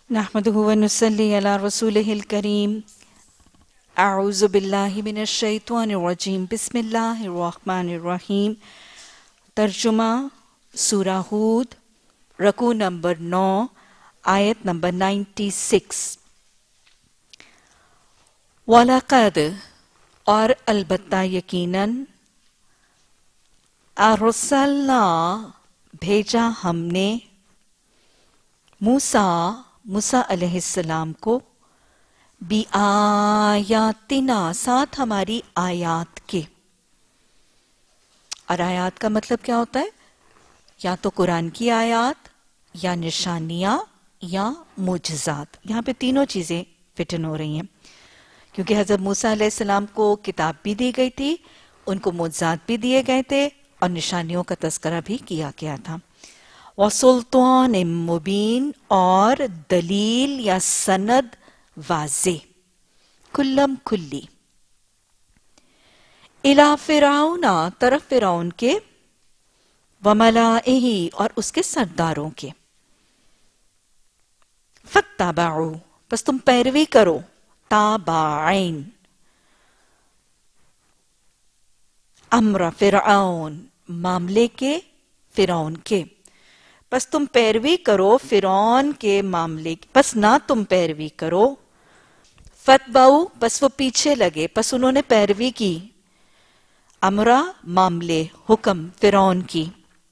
नहमदुहु व नुसल्ली अला रसूलिहिल करीम। अऊज़ु बिल्लाहि मिनश शैतानिर रजीम। बिस्मिल्लाहिर रहमानिर रहीम। तर्जुमा सूरह हूद, रकू नंबर 9, आयत नंबर 96। वलक़द, और अलबत्ता यकीनन, अरसलना, भेजा हमने, मूसा अलैहिस्सलाम को, बी आयातिना, साथ हमारी आयात के। और आयात का मतलब क्या होता है? या तो कुरान की आयात, या निशानियां, या मुजज़ात। यहाँ पे तीनों चीजें फिट इन हो रही हैं, क्योंकि हजरत मूसा अलैहिस्सलाम को किताब भी दी गई थी, उनको मुजज़ात भी दिए गए थे, और निशानियों का तस्करा भी किया गया था। वसुल्तान मुबीन, और दलील या सनद वाज़े, कुल्लम कुल्ली। इला फिरौना, तरफ फिरौन के, वमलाइही, और उसके सरदारों के। फत्तबऊ, बस तुम पैरवी करो, ताबाइन, अम्र फिरौन, मामले के फिरौन के। बस तुम पैरवी करो फिरौन के मामले की, बस ना तुम पैरवी करो। फतबाऊ, बस वो पीछे लगे, बस उन्होंने पैरवी की। अमरा, मामले, हुक्म फिरौन की।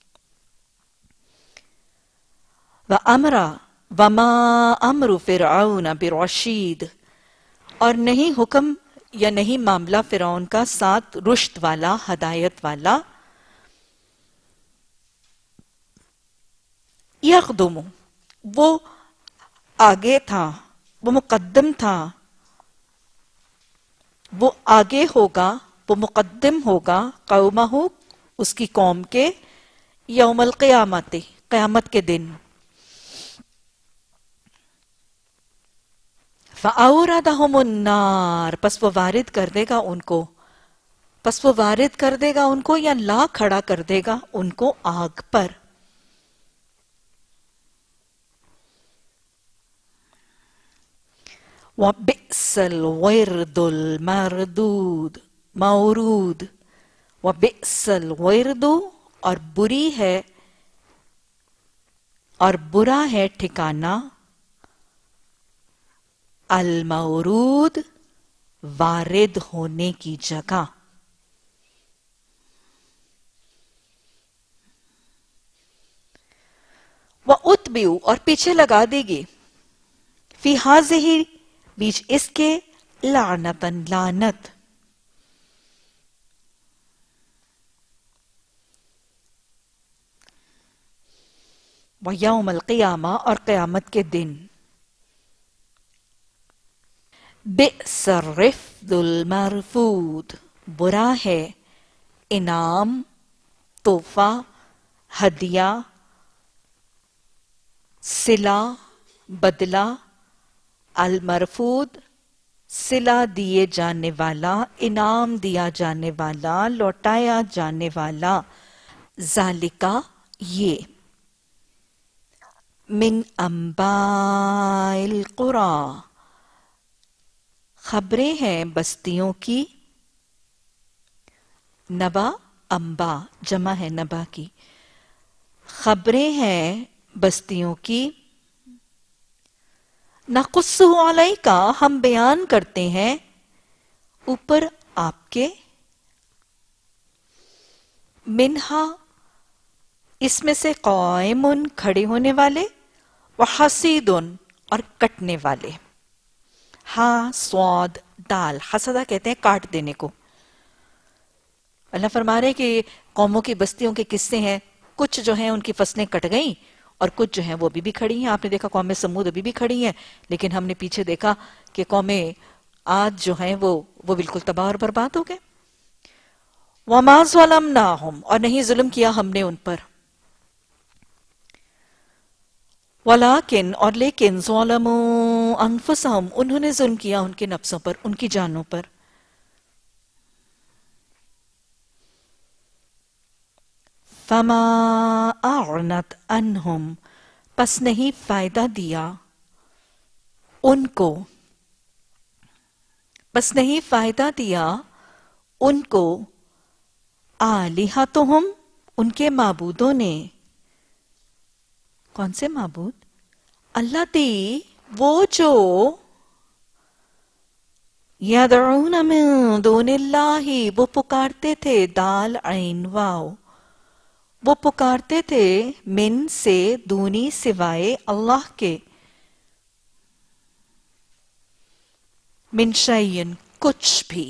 व अमरा वमा अमरु फिरौन बिरशीद, और नहीं हुक्म या नहीं मामला फिरौन का साथ रुश्द वाला, हदायत वाला। यक़दुमु, वो आगे था, वो मुक़द्दम था, वो आगे होगा, वो मुक़द्दम होगा, कौमहु, उसकी कौम के, यौमल क़ियामत, क़यामत के दिन। फ़अौरदहुमुन नार, बस वो वारिद कर देगा उनको, बस वो वारिद कर देगा उनको, या ला खड़ा कर देगा उनको आग पर। वबिअसल विर्दुल मरदूद, मौरूद। वबिअसल विर्दु, और बुरी है, और बुरा है ठिकाना, अल मौरूद, वारिद होने की जगह। व उत्बिउ, और पीछे लगा देगी, फी हाज़िही, बीच इसके, लानतन, लानत। व यौमल क़ियामा, और क़यामत के दिन। बिअसर रिफ्दुल मरफूद, बुरा है इनाम, तोहफा, हदिया, सिला, बदला। अल मरफूद, सिला दिए जाने वाला, इनाम दिया जाने वाला, लौटाया जाने वाला। ज़ालिका, ये, मिन अंबाइल कुरा, खबरें हैं बस्तियों की। नबा, अंबा, जमा है नबा की। खबरें हैं बस्तियों की। नक़ुस्सु अलैका, हम बयान करते हैं ऊपर आपके। मिन्हा, इसमें से, क़ाइमुन, खड़े होने वाले, व हसीदुन, और कटने वाले। हा स्वाद दाल, हसदा कहते हैं काट देने को। अल्लाह फरमा रहे कि कौमों की बस्तियों के किस्से हैं, कुछ जो हैं उनकी फसलें कट गईं, और कुछ जो हैं वो अभी भी खड़ी हैं। आपने देखा कौमें समूद अभी भी खड़ी हैं, लेकिन हमने पीछे देखा कि कौमें आज जो हैं वो बिल्कुल तबाह और बर्बाद हो गए। वमा ज़लमनाहुम, और नहीं जुल्म किया हमने उन पर। वलाकिन, और लेकिन, ज़लमू अनफुसहुम, उन्होंने जुल्म किया उनके नफ्सों पर, उनकी जानों पर। फमा अगनत अन्हुम, पस नहीं फायदा दिया ان کو، بس نہیں فائدہ دیا ان کو، آلہتہم ان کے معبودوں نے. کون سے معبود؟ اللاتی وہ جو، یدعون من دون اللہ وہ پکارتے تھے، دال عین واو، وہ پکارتے تھے من سے، دونی سوائے اللہ کے، من شیئن کچھ بھی.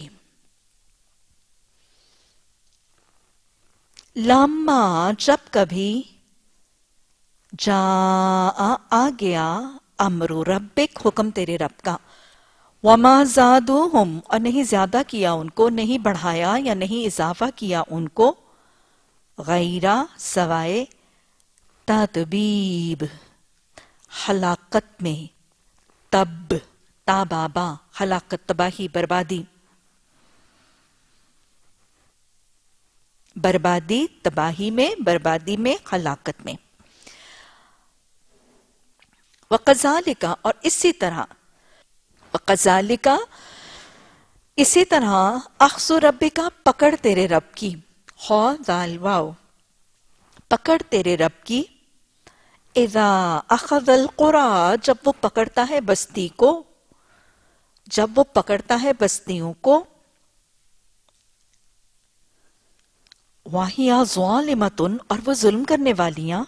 لما جب کبھی، جا آ گیا، امر ربک حکم تیرے رب کا، وما زادوہم اور نہیں زیادہ کیا ان کو، نہیں بڑھایا یا نہیں اضافہ کیا ان کو، غیرہ سوائے، تدبیب ہلاکت میں، تب تابابا ہلاکت تباہی بربادی، بربادی تباہی میں، بربادی میں، ہلاکت میں. وَقَذَالِكَ اور اسی طرح، وَقَذَالِكَ اسی طرح، اخذ ربک پکڑ تیرے رب کی، خو ذال واو، پکڑ تیرے رب کی، اذا اخذ القرى جب وہ پکڑتا ہے بستی کو، جب وہ پکڑتا ہے بستیوں کو، وَهِيَ ظَالِمَةٌ اور وہ ظلم کرنے والیاں،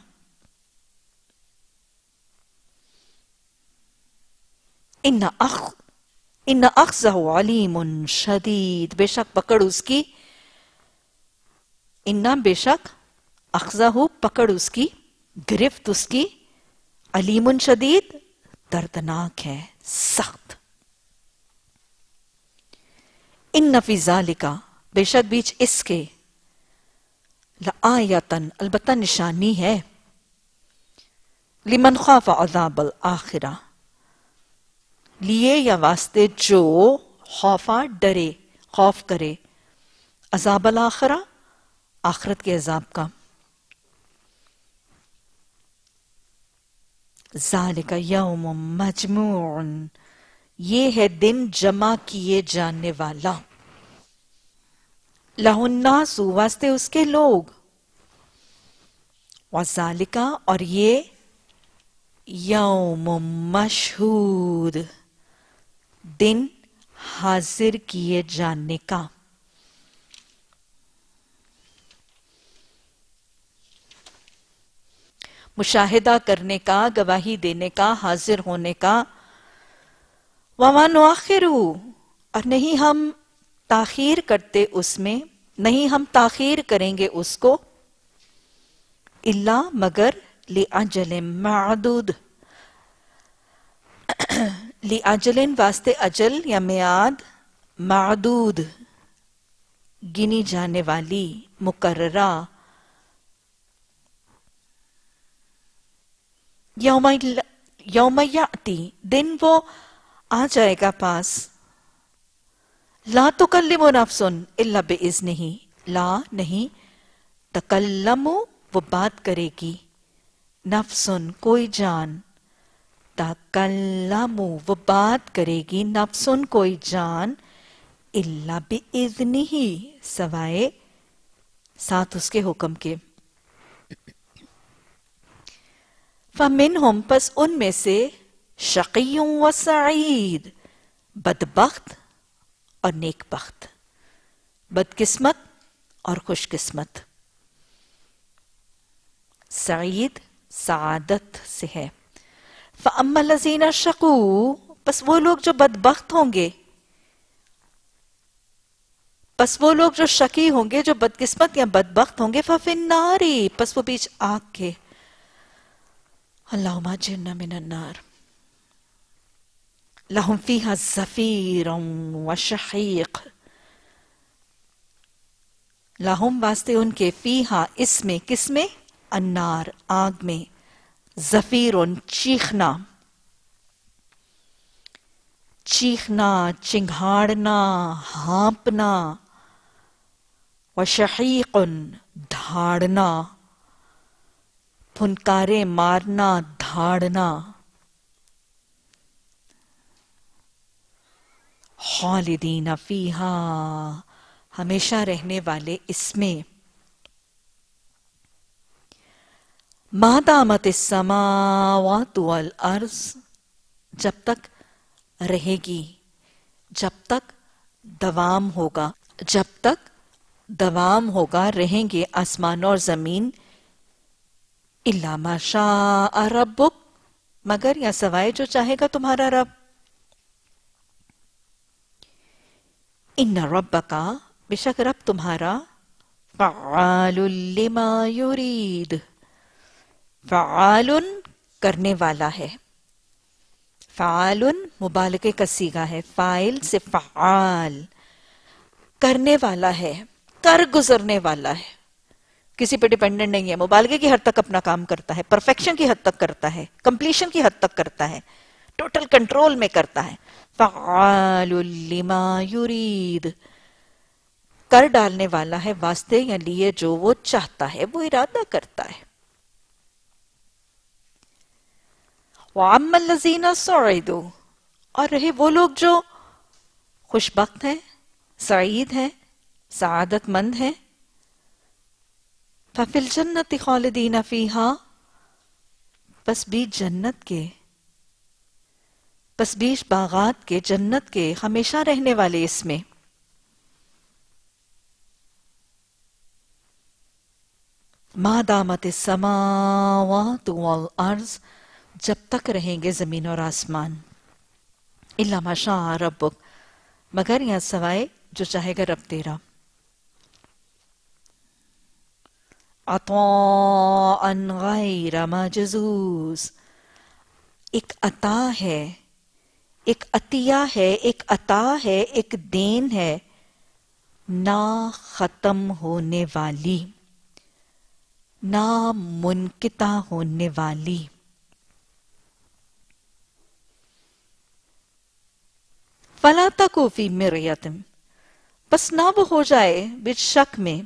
ان اخذہ علیم شدید بے شک پکڑ اس کی، بے شک اخذہ پکڑ اس کی، گرفت اس کی، علیم شدید دردناک ہے، سخت. ان فی ذالک بے شک بیچ اس کے، لآیتن البتہ نشانی ہے، لمن خاف عذاب الآخرہ لیے یا واسطے جو خوفا ڈرے، خوف کرے، عذاب الآخرہ آخرت کے عذاب کا. ذالک یوم مجموع یہ ہے دن جمع کیے جانے والا، لہ الناس واسطے اس کے لوگ، وذالک اور یہ یوم مشہود دن حاضر کیے جانے کا. مشاہدہ کرنے کا، گواہی دینے کا، حاضر ہونے کا. وَمَا نُؤَخِّرُهُ اور نہیں ہم تاخیر کرتے اس میں، نہیں ہم تاخیر کریں گے اس کو، الا مگر لِأَجَلٍ مَعْدُودٍ لِأَجَلٍ واسطے اجل یا میعاد، معدود گنی جانے والی، مقررہ. یوم یاتی دن وہ آ جائے گا پاس، لا تکلم نفس الا باذنہ لا نہیں، تکلم وہ بات کرے گی، نفس کوئی جان، تکلم وہ بات کرے گی، نفس کوئی جان، الا باذنہ سوائے ساتھ اس کے حکم کے. فَمِنْهُمْ پس ان میں سے، شقی و سعید بدبخت اور نیک بخت، بدقسمت اور خوش قسمت. سعید سعادت سے ہے. فَأَمَّا الَّذِينَ شَقُوا پس وہ لوگ جو بدبخت ہوں گے، پس وہ لوگ جو شقی ہوں گے، جو بدقسمت یا بدبخت ہوں گے، فَفِي النَّارِ پس وہ بیچ آگ کے. اللہم اجرنا من النار. لہم فیہا زفیر و شہیق لہم واسطے ان کے، فیہا اس میں، کس میں؟ النار آگ میں، زفیر چیخنا، چیخنا، چنگھاڑنا، ہانپنا، و شہیق دھاڑنا، پھنکارے مارنا، دھاڑنا. خالدین فیہا ہمیشہ رہنے والے اس میں، ما دامت السماوات والارض جب تک رہے گی، جب تک دوام ہوگا، جب تک دوام ہوگا رہیں گے آسمان اور زمین، الا ما شاء ربک مگر یا سوائے جو چاہے گا تمہارا رب، ان ربک بے شک رب تمہارا، فعال لما یرید فعال کرنے والا ہے، فعال مبالغے کا صیغہ ہے، فاعل سے فعال کرنے والا ہے، کر گزرنے والا ہے، کسی پہ ڈیپینڈنٹ نہیں ہے، مبالغے کی حد تک اپنا کام کرتا ہے، پرفیکشن کی حد تک کرتا ہے، کمپلیشن کی حد تک کرتا ہے، ٹوٹل کنٹرول میں کرتا ہے، فعال لما یرید کر ڈالنے والا ہے واسطے یا لیے جو وہ چاہتا ہے، وہ ارادہ کرتا ہے۔ وَعَمَّ الَّذِينَ سُعِدُوا اور رہے وہ لوگ جو خوش بخت ہیں، سعید ہیں، سعادت مند ہیں، فَفِي الْجَنَّةِ خَالِدِينَ فِيهَا پس بیچ جنت کے، پس بیچ باغات کے، جنت کے ہمیشہ رہنے والے اس میں، ما دامت السماوات والارض جب تک رہیں گے زمین اور آسمان، الا ما شاء ربک مگر یا سوائے جو چاہے گا رب تیرا، عطاء غیر مجزوز ایک عطا ہے، ایک عطیہ ہے، ایک عطا ہے، ایک دین ہے، نہ ختم ہونے والی، نہ منقطع ہونے والی، فَلَا تَكُ فِي مِرْيَةٍ پس نہ وہ ہو جائے بیچ شک میں،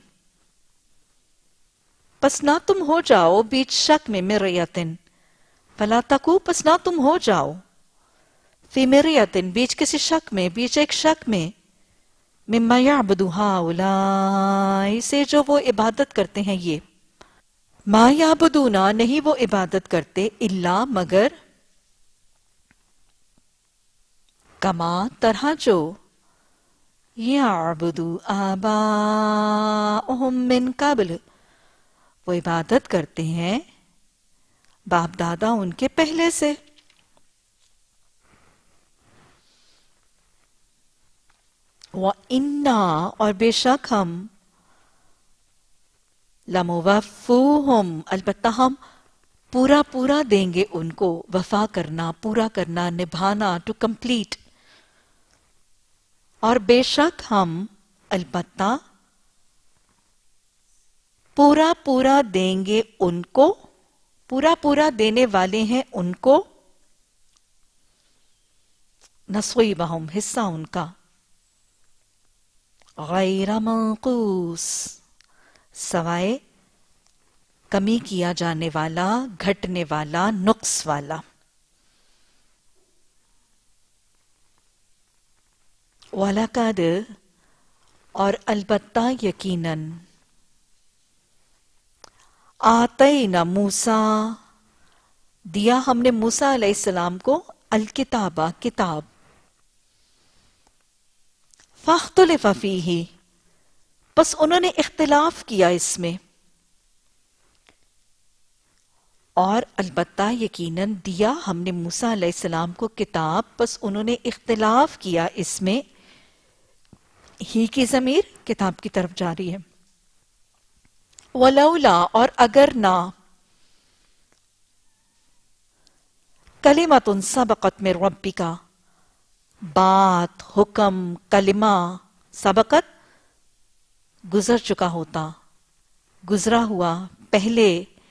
پس نہ تم ہو جاؤ بیچ شک میں، مِرْيَةٍ فَلَا تَكُ پس نہ تم ہو جاؤ، فِي مِرْيَةٍ بیچ کسی شک میں، بیچ ایک شک میں، مِمَّا يَعْبُدُ هَؤُلَاءِ سے جو وہ عبادت کرتے ہیں یہ، ما یعبدون نہیں وہ عبادت کرتے، الا مگر، کما طرح جو، یعبدو آباؤہم من قبل وہ عبادت کرتے ہیں باپ دادا ان کے پہلے سے، وَإِنَّا اور بے شک ہم، لَمُوَفُّوهُمْ البتہ ہم پورا پورا دیں گے ان کو، وفا کرنا، پورا کرنا، نبھانا، ٹو کمپلیٹ، اور بے شک ہم البتہ پورا پورا دیں گے ان کو، پورا پورا دینے والے ہیں ان کو، نصیبہم حصہ ان کا، غیر منقوص سوائے کمی کیا جانے والا، گھٹنے والا، نقص والا، وَلَقَدْ اور البتہ یقیناً، آتینا موسیٰ دیا ہم نے موسیٰ علیہ السلام کو، الکتابہ کتاب، فاختلف فیہ بس انہوں نے اختلاف کیا اس میں، اور البتہ یقیناً دیا ہم نے موسیٰ علیہ السلام کو کتاب، بس انہوں نے اختلاف کیا اس میں، ہی کی ضمیر کتاب کی طرف جاری ہے، ولولا اور اگر نہ، کلمۃ سبقت من ربک بات، حکم، کلمہ، سبقت گزر چکا ہوتا، گزرا ہوا پہلے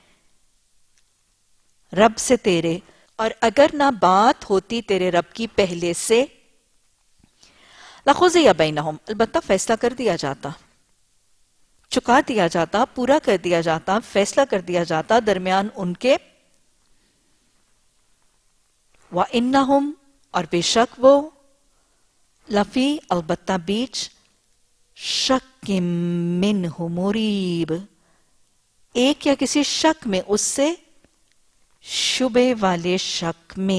رب سے تیرے، اور اگر نہ بات ہوتی تیرے رب کی پہلے سے، لَقُضِیَ بَیْنَهُمْ البتہ فیصلہ کر دیا جاتا، چکا دیا جاتا، پورا کر دیا جاتا، فیصلہ کر دیا جاتا درمیان ان کے، وَإِنَّهُمْ اور بے شک وہ، لفی البتہ بیچ شک منہ مریب ایک یا کسی شک میں اس سے شبے والے شک میں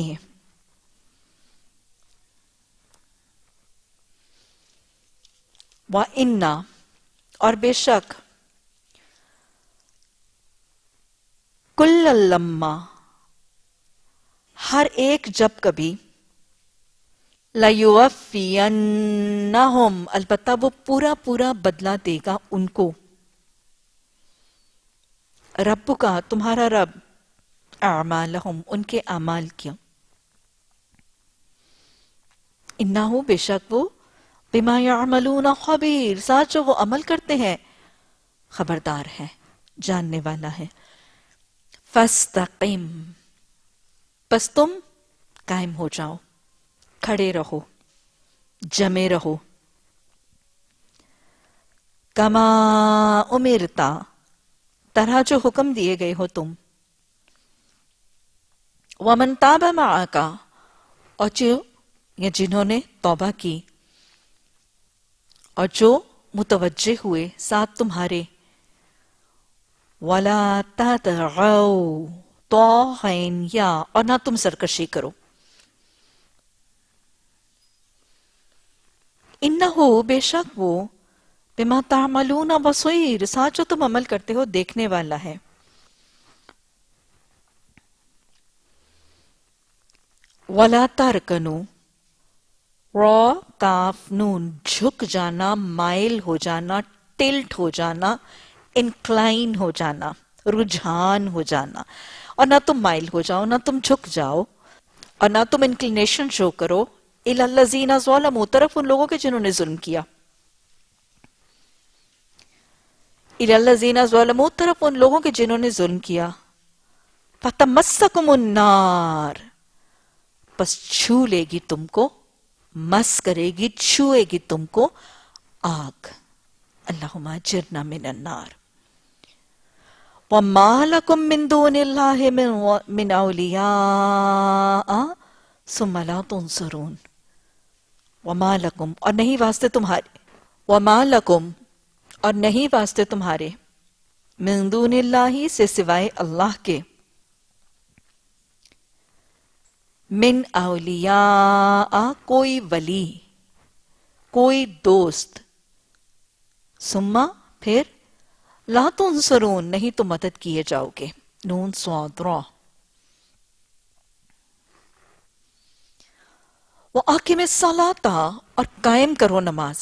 وَإِنَّا اور بے شک کل لما ہر ایک جب کبھی لَيُوَفِّيَنَّهُمْ البتہ وہ پورا پورا بدلہ دے گا ان کو رب کا تمہارا رب اعمالہم ان کے اعمال کیا انہو بے شک وہ بما یعملون خبیر ساتھ جو وہ عمل کرتے ہیں خبردار ہے جاننے والا ہے فاستقم پس تم قائم ہو جاؤ کھڑے رہو جمے رہو کما امرتا طرح جو حکم دیے گئے ہو تم ومن تاب معک اور جنہوں نے توبہ کی اور جو متوجہ ہوئے ساتھ تمہارے وَلَا تَطْغَوْا طَاغِينَ یا اور نہ تم سرکشی کرو انہو بے شک وہ بما تعملون بصیر ساتھ جو تم عمل کرتے ہو دیکھنے والا ہے وَلَا تَرْكَنُوا را کاف نون جھک جانا مائل ہو جانا ٹلٹ ہو جانا انکلائن ہو جانا رجحان ہو جانا اور نہ تم مائل ہو جاؤ نہ تم جھک جاؤ اور نہ تم انکلینیشن شو کرو الی الذین ظلموا طرف ان لوگوں کے جنہوں نے ظلم کیا الی الذین ظلموا طرف ان لوگوں کے جنہوں نے ظلم کیا فتمسکم النار پس چھو لے گی تم کو مس کرے گی چھوئے گی تم کو آگ اللہم اجرنا من النار وَمَا لَكُم مِّن دُونِ اللَّهِ مِنْ أَوْلِيَاءَ ثُمَّ لَا تُنصَرُونَ وَمَا لَكُم اور نہیں واسطے تمہارے وَمَا لَكُم اور نہیں واسطے تمہارے مِن دُونِ اللَّهِ سے سوائے اللہ کے من اولیاء کوئی ولی کوئی دوست ثم پھر لا تنصرون نہیں تو مدد کیے جاؤ گے نون صاد را وَأَقِمِ الصَّلَاةَ اور قائم کرو نماز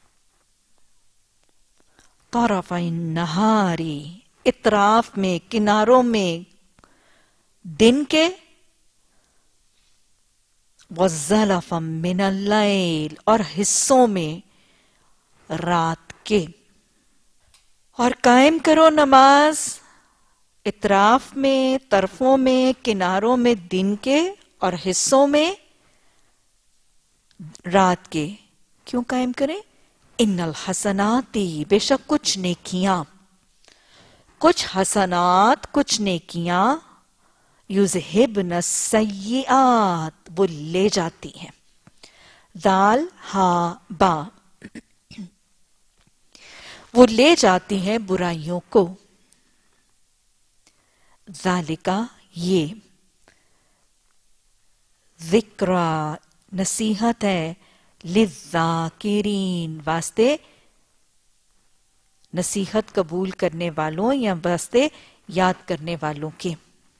طرفَ النَّهَارِ اطراف میں کناروں میں دن کے وَالزَّلَفًا مِّنَ اللَّيْلِ اور حصوں میں رات کے اور قائم کرو نماز اطراف میں طرفوں میں کناروں میں دن کے اور حصوں میں رات کے کیوں قائم کریں ان الحسناتی بے شک کچھ نیکیاں کچھ حسنات کچھ نیکیاں یذہبن السیئات وہ لے جاتی ہیں دال ہا با وہ لے جاتی ہیں برائیوں کو ذالکا یہ ذکرہ نصیحت ہے للذاکرین واسطے نصیحت قبول کرنے والوں یا واسطے یاد کرنے والوں کے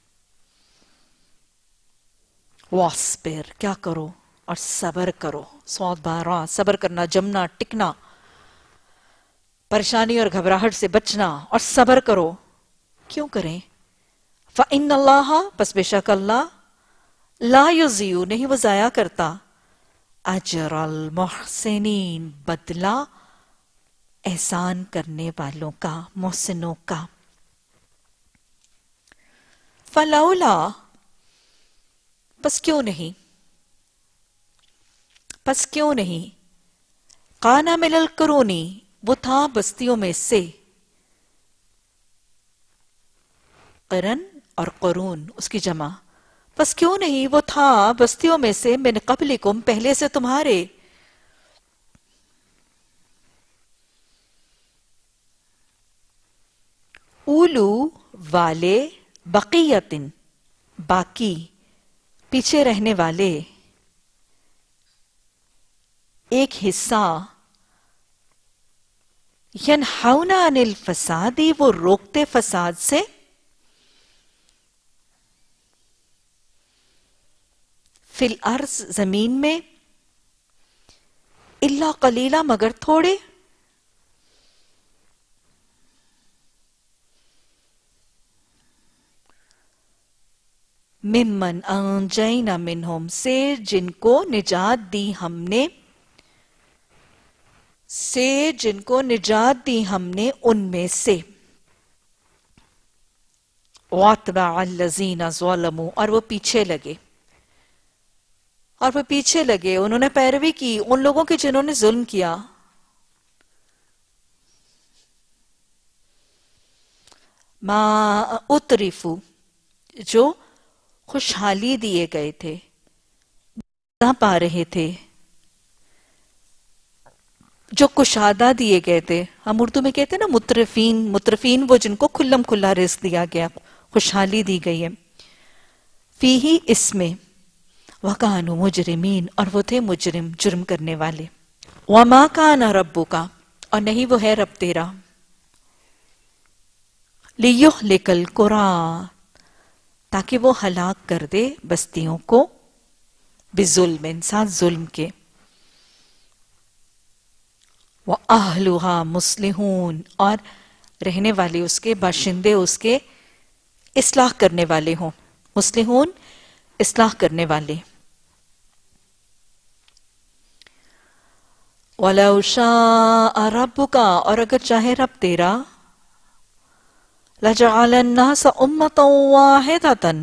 واسبر کیا کرو اور صبر کرو صاد بارا صبر کرنا جمنا ٹکنا پریشانی اور گھبراہٹ سے بچنا اور صبر کرو کیوں کریں فَإِنَّ اللَّهَ پس بے شک اللہ لا یضیع نہیں وہ ضائع کرتا اجر المحسنین بدلہ احسان کرنے والوں کا محسنوں کا فلولا پس کیوں نہیں کانا من القرونی وہ تھا بستیوں میں سے قرن اور قرون اس کی جمع پس کیوں نہیں وہ تھا بستیوں میں سے من قبلکم پہلے سے تمہارے اولو والے، بقیتن باقی، پیچھے رہنے والے، ایک حصہ، ینہون عن الفسادی وہ روکتے فساد سے، فی الارض زمین میں، الا قلیلا مگر تھوڑے، ممن انجینا منہم سے جن کو نجات دی ہم نے، ان میں سے، واتبع الذین ظلموا اور وہ پیچھے لگے، انہوں نے پیروی کی ان لوگوں کی جنہوں نے ظلم کیا، ما اترفو جو خوشحالی دیے گئے تھے، نہ پا رہے تھے، جو کشادہ دیے گئے تھے، ہم اردو میں کہتے ہیں نا مترفین وہ جن کو کھلم کھلا رزق دیا گیا، خوشحالی دی گئی ہے، فیہی اس میں، وَكَانُوا مُجْرِمِينَ اور وہ تھے مجرم، جرم کرنے والے، وَمَا كَانَ رَبُّكَ اور نہیں وہ ہے رب تیرا، لِيُهْلِكَ الْقُرَىٰ تاکہ وہ ہلاک کر دے بستیوں کو، بظلم ساتھ ظلم کے، وَأَهْلُهَا مُصْلِحُونَ اور رہنے والے اس کے، باشندے اس کے اصلاح کرنے والے ہوں، مصلحون اصلاح کرنے والے، وَلَوْ شَاءَ رَبُّكَ اور اگر چاہے رب تیرا، لَجَعَلَ النَّاسَ أُمَّةً وَاحِدَةً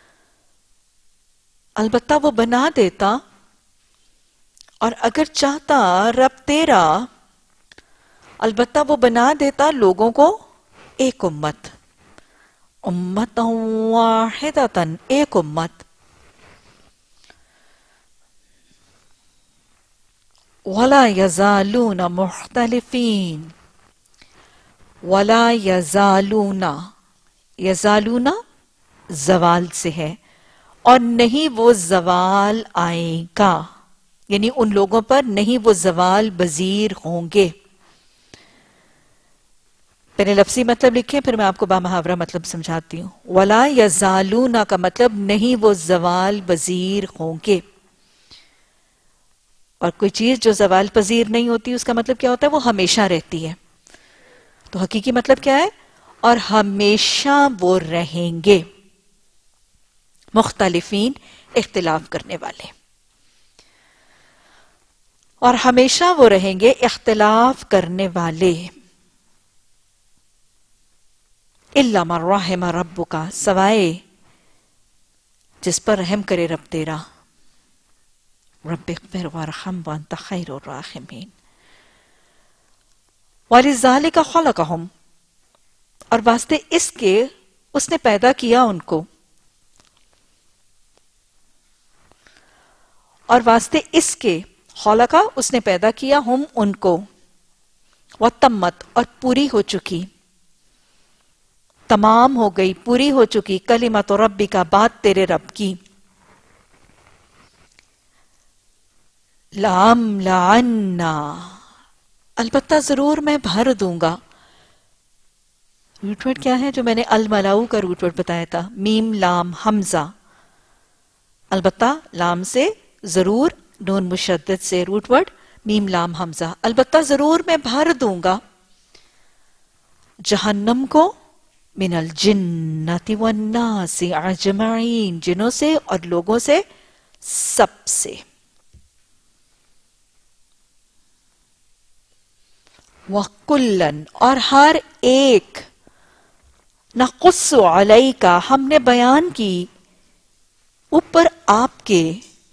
البتہ وہ بنا دیتا، اور اگر چاہتا رب تیرا، البتہ وہ بنا دیتا لوگوں کو ایک امت، امتا واحدتا ایک امت، ولا یزالون مختلفین، ولا یزالون، یزالون زوال سے ہے، اور نہیں وہ زوال آئے گا، یعنی ان لوگوں پر نہیں وہ زوال پذیر ہوں گے۔ پہلے لفظی مطلب لکھیں پھر میں آپ کو بامحاورہ مطلب سمجھاتی ہوں۔ وَلَا يَزَالُونَ کا مطلب نہیں وہ زوال پذیر ہوں گے، اور کوئی چیز جو زوال پذیر نہیں ہوتی اس کا مطلب کیا ہوتا ہے؟ وہ ہمیشہ رہتی ہے، تو حقیقی مطلب کیا ہے؟ اور ہمیشہ وہ رہیں گے، مختلفین اختلاف کرنے والے، اور ہمیشہ وہ رہیں گے اختلاف کرنے والے، اِلَّا مَن رَحِمَ رَبُّكَ سوائے جس پر رحم کرے رب تیرا، رب اغفر وارحم وانت خیر الراحمین، وَلِذَلِكَ خَلَقَهُمْ اور واسطے اس کے اس نے پیدا کیا ان کو، اور واسطے اس کے خلقہ اس نے پیدا کیا ہم ان کو، وَتَمَّتْ اور پوری ہو چکی، تمام ہو گئی، پوری ہو چکی، کلمت ربک بات تیرے رب کی، لَأَمْلَأَنَّ البتہ ضرور میں بھر دوں گا، روٹ ورڈ کیا ہے جو میں نے الملاؤ کا روٹ ورڈ بتایا تھا؟ میم لام حمزہ، البتہ لام سے، ضرور نون مشدد سے، روٹ ورڈ میم لام حمزہ، البتہ ضرور میں بھر دوں گا جہنم کو، من الجنۃ والناس اجمعین جنوں سے اور لوگوں سے سب سے، وَكُلًّا اور ہر ایک، نَقُصُّ عَلَيْكَ ہم نے بیان کی اوپر آپ کے،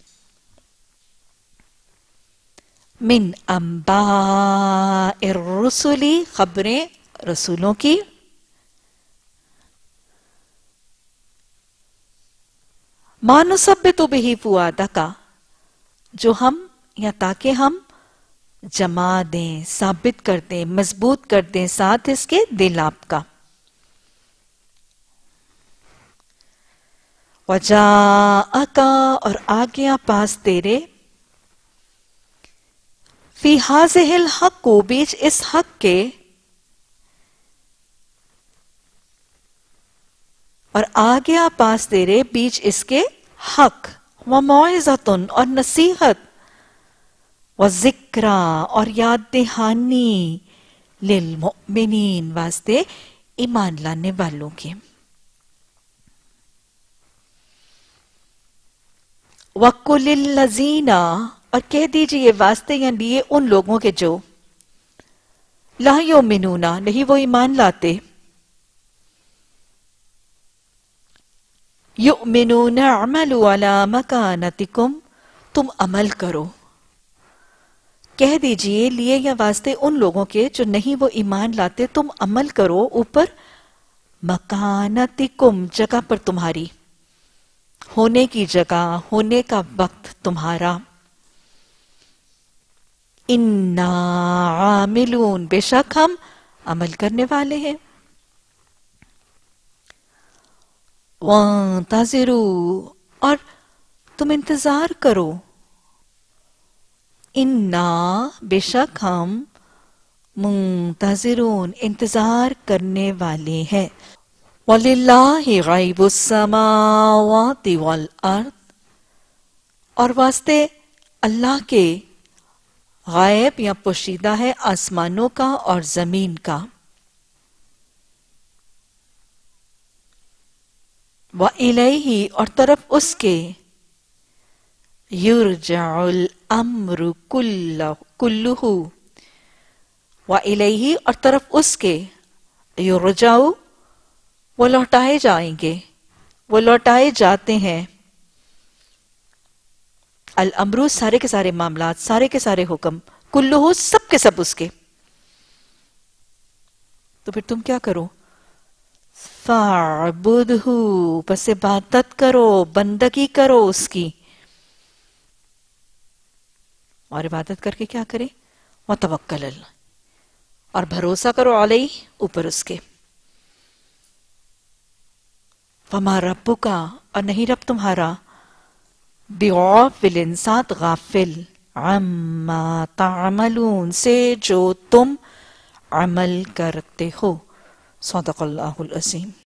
من انباء الرسل خبریں رسولوں کی، ما نثبت بہ فؤادک جو ہم یا تاکہ ہم جما دیں، ثابت کر دیں، مضبوط کر دیں ساتھ اس کے دل آپ کا، وجاءک اور آ گیا پاس تیرے فی ہذہ الحق بیچ اس حق کے اور آ گیا پاس تیرے بیچ اس کے حق وموعظۃ اور نصیحت وذکریٰ اور یاد دہانی للمؤمنین واسطے ایمان لانے والوں کے وَقُلِ الَّذِينَ اور کہہ دیجئے واسطے یا لیے ان لوگوں کے جو لا یؤمنون نہیں وہ ایمان لاتے یؤمنون اعملوا علی مکانتکم تم عمل کرو کہہ دیجئے لیے یا واسطے ان لوگوں کے جو نہیں وہ ایمان لاتے تم عمل کرو اوپر مکانتکم جگہ پر تمہاری ہونے کی جگہ ہونے کا وقت تمہارا انا عاملون بے شک ہم عمل کرنے والے ہیں وانتظروا اور تم انتظار کرو انا بے شک ہم منتظرون انتظار کرنے والے ہیں وَلِلَّهِ غَيْبُ السَّمَاوَاتِ وَالْأَرْضِ اور واسطے اللہ کے غائب یا پوشیدہ ہے آسمانوں کا اور زمین کا وَإِلَيْهِ اور طرف اس کے يُرْجَعُ الْأَمْرُ كُلُّهُ وَإِلَيْهِ اور طرف اس کے يُرْجَعُ وہ لوٹائے جائیں گے وہ لوٹائے جاتے ہیں الامر سارے کے سارے معاملات سارے کے سارے حکم کلہ سب کے سب اس کے تو پھر تم کیا کرو فَاعْبُدْهُ بس عبادت کرو بندگی کرو اس کی اور عبادت کر کے کیا کرے وَتَوَكَّلَ اور بھروسہ کرو علیہ اوپر اس کے وَمَا رَبُّكَ اور نہیں رب تمہارا بِغَافِلٍ ساتھ غافل عَمَّا تَعْمَلُونَ سے جو تم عمل کرتے ہو صدق اللہ العظیم